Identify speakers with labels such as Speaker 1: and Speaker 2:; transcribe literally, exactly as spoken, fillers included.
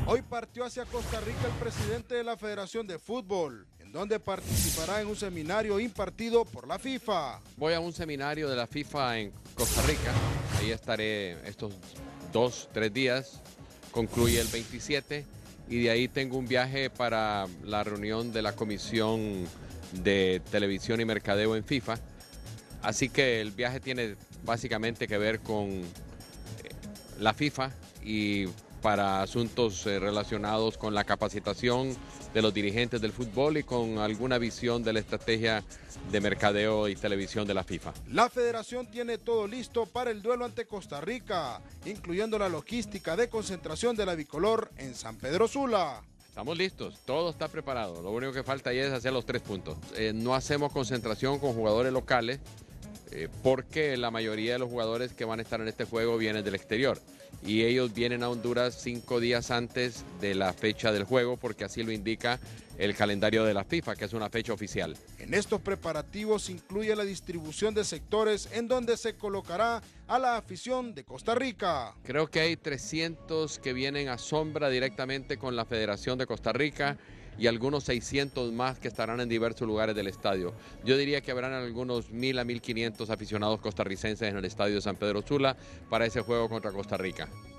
Speaker 1: Hoy partió hacia Costa Rica el presidente de la Federación de Fútbol, en donde participará en un seminario impartido por la FIFA.
Speaker 2: Voy a un seminario de la FIFA en Costa Rica, ahí estaré estos dos, tres días, concluye el veintisiete y de ahí tengo un viaje para la reunión de la Comisión de Televisión y Mercadeo en FIFA. Así que el viaje tiene básicamente que ver con la FIFA y para asuntos eh, relacionados con la capacitación de los dirigentes del fútbol y con alguna visión de la estrategia de mercadeo y televisión de la FIFA.
Speaker 1: La federación tiene todo listo para el duelo ante Costa Rica, incluyendo la logística de concentración de la bicolor en San Pedro Sula.
Speaker 2: Estamos listos, todo está preparado, lo único que falta ahí es hacer los tres puntos. Eh, no hacemos concentración con jugadores locales eh, porque la mayoría de los jugadores que van a estar en este juego vienen del exterior y ellos vienen a Honduras cinco días antes de la fecha del juego porque así lo indica el calendario de la FIFA, que es una fecha oficial.
Speaker 1: En estos preparativos incluye la distribución de sectores en donde se colocará a la afición de Costa Rica.
Speaker 2: Creo que hay trescientos que vienen a sombra directamente con la Federación de Costa Rica y algunos seiscientos más que estarán en diversos lugares del estadio. Yo diría que habrán algunos mil a mil quinientos aficionados costarricenses en el estadio de San Pedro Sula para ese juego contra Costa Rica.